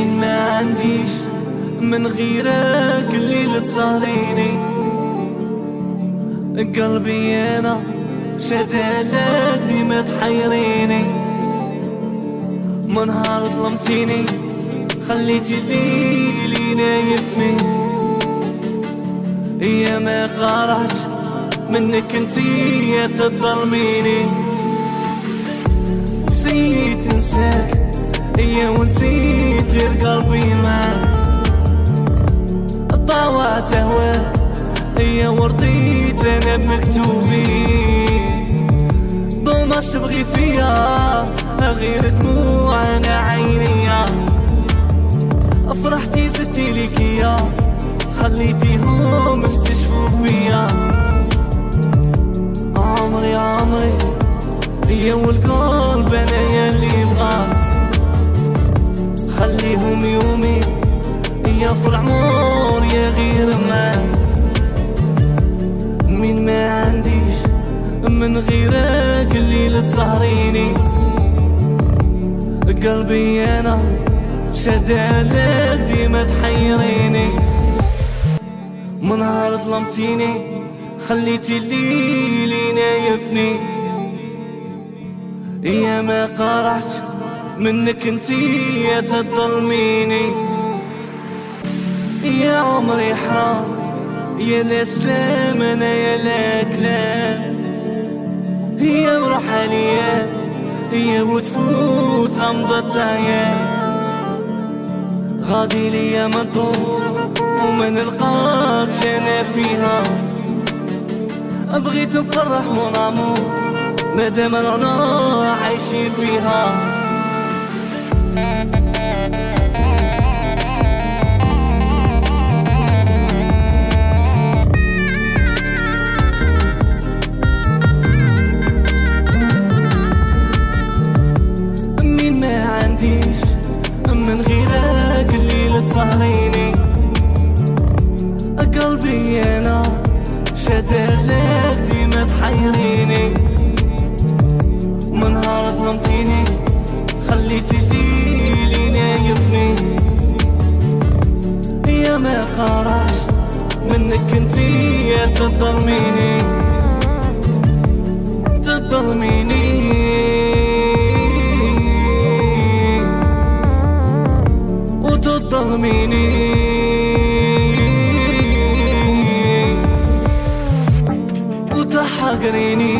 مين ما عنديش من غيرك الليل تسهريني. قلبي انا شدالك ديما تحيريني. من نهار ظلمتيني خليتي الليل ينايفني. يا ما قرعت منك انتي تظلميني. نسيت ننساك يا ونسيت غير قلبي معاك. طاوعت هواه يا ورطيت انا بمكتوبي. ضماش تبغي فيا غير دموع انا عينيا. فرحتي زدتي ليكيا خليتيهم استشفوا فيا. عمري عمري يا والقلب انا ياللي بغا. خليهم يومي يا في العمر يا غير معاك. مين ما عنديش من غيرك الليل تسهريني. قلبي انا شدالك ديما تحيريني. من نهار ظلمتيني خليتي الليل ينايفني. يا ما قرعت منك انتي تظلميني. يا عمري حرام يا الاسلام انا يا الاكلام. هي وروح عليا هي وتفوت امضت ايام. غادي ليا مطول وما نلقاكش انا فيها. بغيت نفرح مون امور مادام رانا عايشين فيها. مين ما عنديش من غيرك الليل تسهريني. قلبي انا شدالك ديما تحيريني. من نهار ظلمتيني خليتي الليل ينايفني. يا ما قرعش منك انتي تظلميني. وتظلميني وتحقريني.